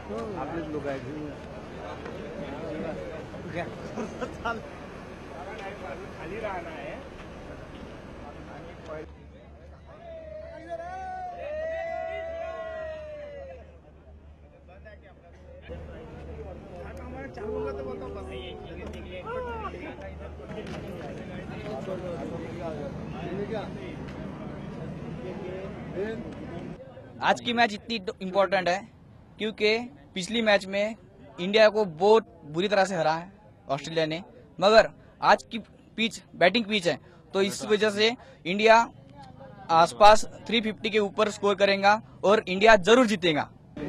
आप लोग आए क्या खाली रहना है। आज की मैच इतनी इम्पोर्टेंट है क्योंकि पिछली मैच में इंडिया को बहुत बुरी तरह से हरा है ऑस्ट्रेलिया ने, मगर आज की पिच बैटिंग पिच है तो इस वजह से इंडिया आसपास 350 के ऊपर स्कोर करेगा और इंडिया जरूर जीतेगा।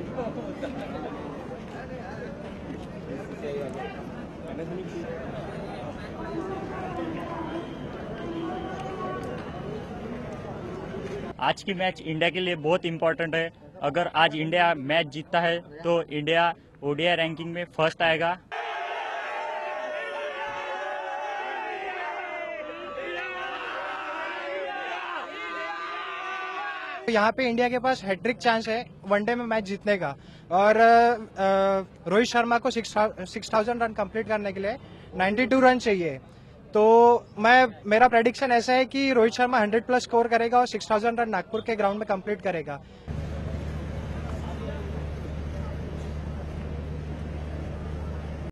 आज की मैच इंडिया के लिए बहुत इंपॉर्टेंट है। अगर आज इंडिया मैच जीतता है तो इंडिया ओडीआई रैंकिंग में फर्स्ट आएगा। यहाँ पे इंडिया के पास हैट्रिक चांस है वनडे में मैच जीतने का और रोहित शर्मा को 6000 रन कंप्लीट करने के लिए 92 रन चाहिए। तो मेरा प्रेडिक्शन ऐसा है कि रोहित शर्मा 100 प्लस स्कोर करेगा और 6000 रन नागपुर के ग्राउंड में कंप्लीट करेगा।